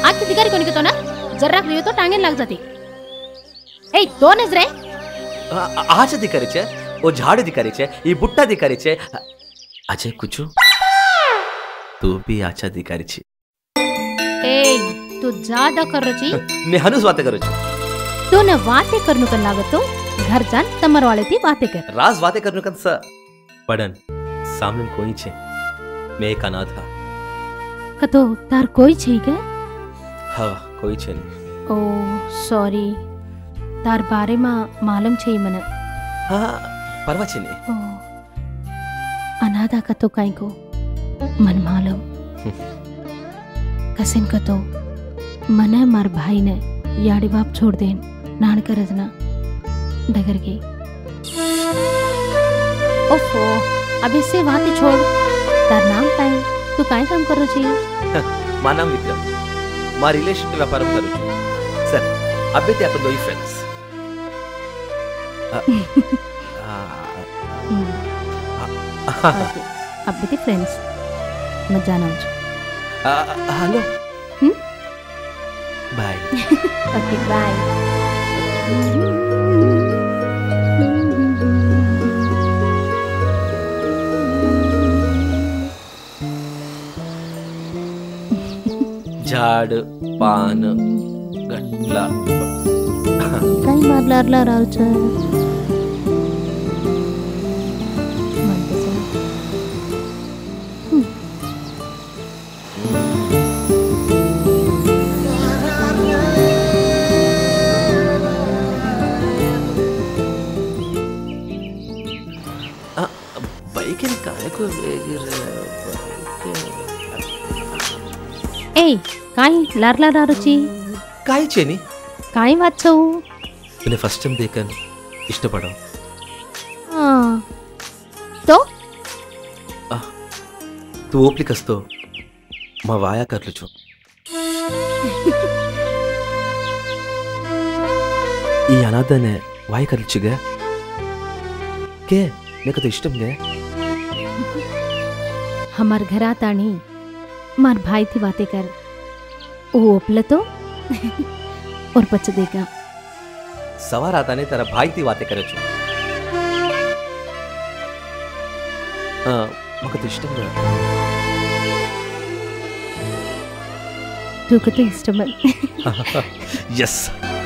आखी दिगारी कोणी घेतो ना जर्रा लियो तो टांगेन लाग जाते ए दोनच रे आज दिकारीचे ओ झाड़ दिकारीचे ई बुट्टा दिकारीचे अजय कुचू तू भी आचा दिकारीची ए तू ज्यादा करोची मी हनुस बातें करू छु तू न बातें करनु कर लागतो घर जान तमर वाले ती बातें कर राज बातें करनु कन स पडन सामने कोई छे मैं एक अनाथ था कतो तार कोई छे के हाँ कोई छे नहीं ओ सॉरी तार बारे में मालूम छे मने हाँ परवा छे नहीं ओ अनाथा कतो काई को मन मालूम कसिन कतो मने मार भाई ने याड़ी बाप छोड़ देन नान कर रजना डगर गई ओफो अभी से बातें छोड़ तार नाम टाइम तू काय काम करो छी मा नाम विक्रम मा रिलेशन व्यापार करू छु सर अबे ते अपन दोई फ्रेंड्स अब भी फ्रेंड्स मत जाना मुझे हेलो बाय ओके बाय झाड़ पान गटला काही मारला रावचं ए काय लारला रारुची काय चेनी काय वाचो तूने फर्स्ट टाइम देखन इष्टपडो हां तो तू ओपली कसतो मा वाया करलो छो ई अनाथने वाया करलची गे के मेको तो इष्टम गे हमार घरात आणि मार भाई थी बातें कर वो ओपल तो और बच देगा सवार आता ने तेरा भाई थी बातें करे छो मको तो इष्टम गे तू को तो इष्टम यस